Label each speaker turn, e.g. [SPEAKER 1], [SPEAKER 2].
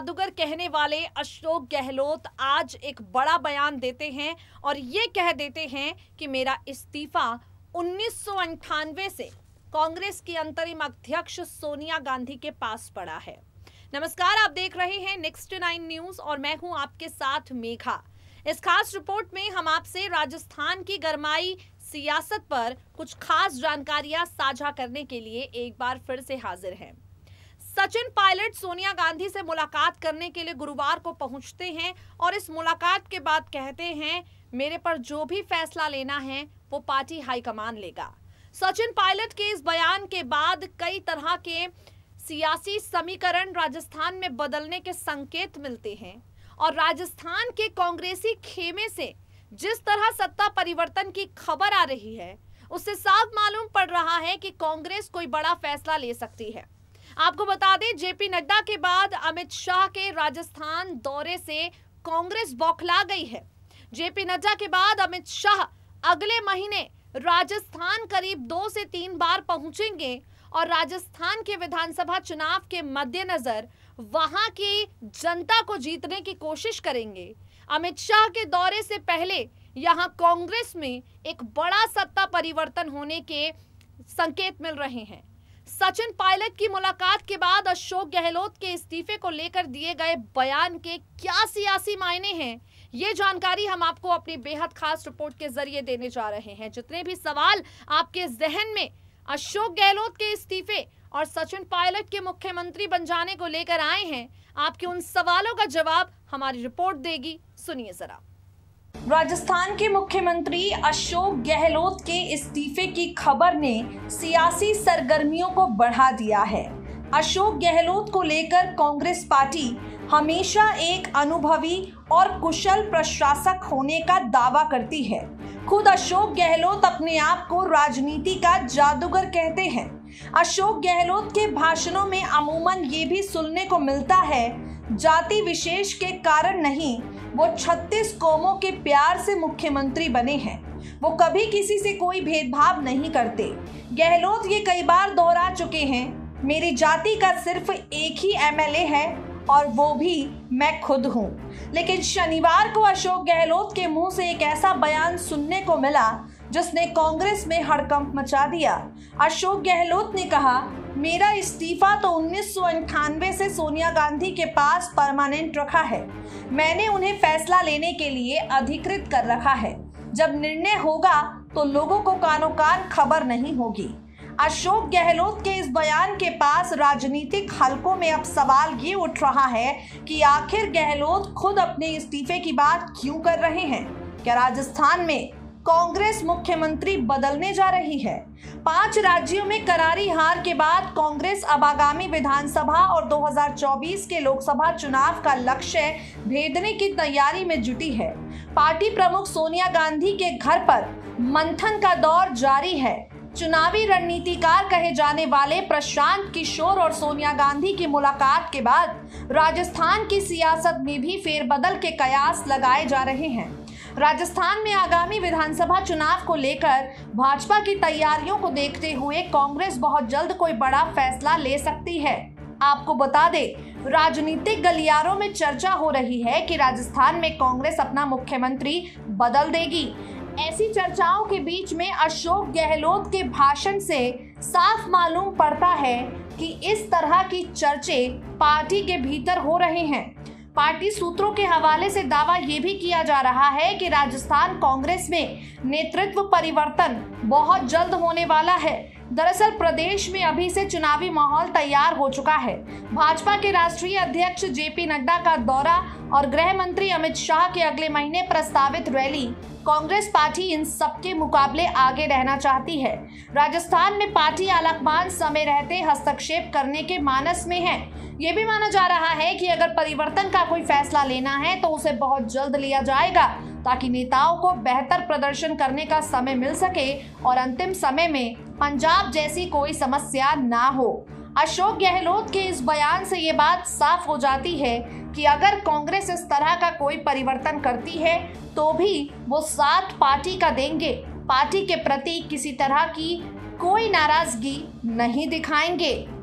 [SPEAKER 1] जादूगर कहने वाले अशोक गहलोत आज एक बड़ा बयान देते हैं और ये कह देते हैं कि मेरा इस्तीफा 1998 से कांग्रेस की अंतरिम अध्यक्ष सोनिया गांधी के पास पड़ा है। नमस्कार, आप देख रहे हैं नेक्स्ट 9 न्यूज और मैं हूं आपके साथ मेघा। इस खास रिपोर्ट में हम आपसे राजस्थान की गरमाई सियासत पर कुछ खास जानकारियां साझा करने के लिए एक बार फिर से हाजिर हैं। सचिन पायलट सोनिया गांधी से मुलाकात करने के लिए गुरुवार को पहुंचते हैं और इस मुलाकात के बाद कहते हैं, मेरे पर जो भी फैसला लेना है वो पार्टी हाईकमान लेगा। सचिन पायलट के इस बयान के बाद कई तरह के सियासी समीकरण राजस्थान में बदलने के संकेत मिलते हैं और राजस्थान के कांग्रेसी खेमे से जिस तरह सत्ता परिवर्तन की खबर आ रही है उससे साफ मालूम पड़ रहा है कि कांग्रेस कोई बड़ा फैसला ले सकती है। आपको बता दें, जेपी नड्डा के बाद अमित शाह के राजस्थान दौरे से कांग्रेस बौखला गई है। जेपी नड्डा के बाद अमित शाह अगले महीने राजस्थान करीब 2 से 3 बार पहुंचेंगे और राजस्थान के विधानसभा चुनाव के मद्देनजर वहां की जनता को जीतने की कोशिश करेंगे। अमित शाह के दौरे से पहले यहां कांग्रेस में एक बड़ा सत्ता परिवर्तन होने के संकेत मिल रहे हैं। सचिन पायलट की मुलाकात के बाद अशोक गहलोत के इस्तीफे को लेकर दिए गए बयान के क्या सियासी मायने हैं, ये जानकारी हम आपको अपनी बेहद खास रिपोर्ट के जरिए देने जा रहे हैं। जितने भी सवाल आपके जहन में अशोक गहलोत के इस्तीफे और सचिन पायलट के मुख्यमंत्री बन जाने को लेकर आए हैं, आपके उन सवालों का जवाब हमारी रिपोर्ट देगी। सुनिए जरा। राजस्थान के मुख्यमंत्री अशोक गहलोत के इस्तीफे की खबर ने सियासी सरगर्मियों को बढ़ा दिया है। अशोक गहलोत को लेकर कांग्रेस पार्टी हमेशा एक अनुभवी और कुशल प्रशासक होने का दावा करती है। खुद अशोक गहलोत अपने आप को राजनीति का जादूगर कहते हैं। अशोक गहलोत के भाषणों में अमूमन ये भी सुनने को मिलता है, जाति विशेष के कारण नहीं, वो 36 कौमों के प्यार से मुख्यमंत्री बने हैं। वो कभी किसी से कोई भेदभाव नहीं करते। गहलोत ये कई बार दोहरा चुके हैं, मेरी जाति का सिर्फ एक ही एमएलए है और वो भी मैं खुद हूँ। लेकिन शनिवार को अशोक गहलोत के मुंह से एक ऐसा बयान सुनने को मिला जिसने कांग्रेस में हड़कंप मचा दिया। अशोक गहलोत ने कहा, मेरा इस्तीफा तो 1998 से सोनिया गांधी के पास परमानेंट रखा है। मैंने उन्हें फैसला लेने के लिए अधिकृत कर रखा है। जब निर्णय होगा तो लोगों को कानो कान खबर नहीं होगी। अशोक गहलोत के इस बयान के पास राजनीतिक हलकों में अब सवाल ये उठ रहा है कि आखिर गहलोत खुद अपने इस्तीफे की बात क्यों कर रहे हैं। क्या राजस्थान में कांग्रेस मुख्यमंत्री बदलने जा रही है? 5 राज्यों में करारी हार के बाद कांग्रेस अब आगामी विधानसभा और 2024 के लोकसभा चुनाव का लक्ष्य भेदने की तैयारी में जुटी है। पार्टी प्रमुख सोनिया गांधी के घर पर मंथन का दौर जारी है। चुनावी रणनीतिकार कहे जाने वाले प्रशांत किशोर और सोनिया गांधी की मुलाकात के बाद राजस्थान की सियासत में भी फेरबदल के कयास लगाए जा रहे हैं। राजस्थान में आगामी विधानसभा चुनाव को लेकर भाजपा की तैयारियों को देखते हुए कांग्रेस बहुत जल्द कोई बड़ा फैसला ले सकती है। आपको बता दें, राजनीतिक गलियारों में चर्चा हो रही है कि राजस्थान में कांग्रेस अपना मुख्यमंत्री बदल देगी। ऐसी चर्चाओं के बीच में अशोक गहलोत के भाषण से साफ मालूम पड़ता है कि इस तरह की चर्चे पार्टी के भीतर हो रहे हैं। पार्टी सूत्रों के हवाले से दावा ये भी किया जा रहा है कि राजस्थान कांग्रेस में नेतृत्व परिवर्तन बहुत जल्द होने वाला है। दरअसल प्रदेश में अभी से चुनावी माहौल तैयार हो चुका है। भाजपा के राष्ट्रीय अध्यक्ष जेपी नड्डा का दौरा और गृह मंत्री अमित शाह के अगले महीने प्रस्तावित रैली, कांग्रेस पार्टी इन सबके मुकाबले आगे रहना चाहती है। राजस्थान में पार्टी आलाकमान समय रहते हस्तक्षेप करने के मानस में है। ये भी माना जा रहा है कि अगर परिवर्तन का कोई फैसला लेना है तो उसे बहुत जल्द लिया जाएगा ताकि नेताओं को बेहतर प्रदर्शन करने का समय मिल सके और अंतिम समय में पंजाब जैसी कोई समस्या ना हो। अशोक गहलोत के इस बयान से ये बात साफ हो जाती है कि अगर कांग्रेस इस तरह का कोई परिवर्तन करती है तो भी वो साथ पार्टी का देंगे। पार्टी के प्रति किसी तरह की कोई नाराजगी नहीं दिखाएंगे।